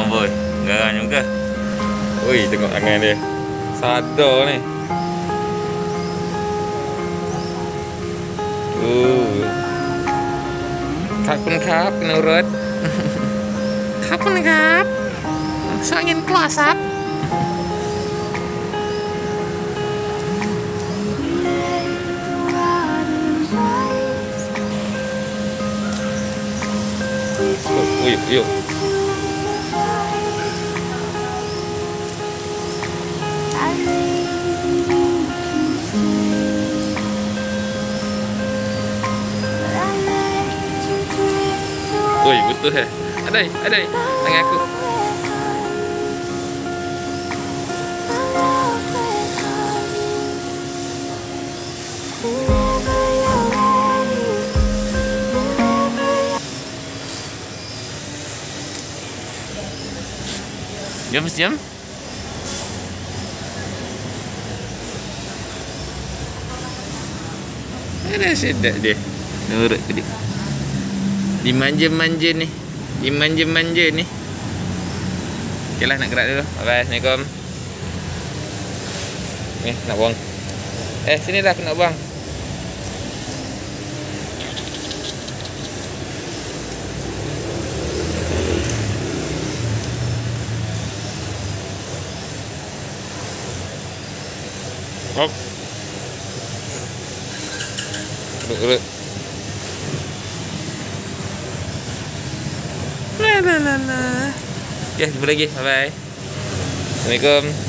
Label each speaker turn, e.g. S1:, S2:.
S1: boy. Garang juga. Ui, tengok tangan dia. Sadar ni. Kapun kap, nurut. Kapun kap. So ingin close up. Yuk. Ui, butuh ya. Ada. Tangan aku. Jom. Ada sedap dia. Nurut ke dia. Dimanja-manja ni. Dimanja-manja ni. Okeylah, nak gerak dulu. Bye-bye. Assalamualaikum. Ni, nak buang. Sini dah aku nak buang. Hop. Duduk. La. Ya, jumpa lagi. Bye-bye. Assalamualaikum.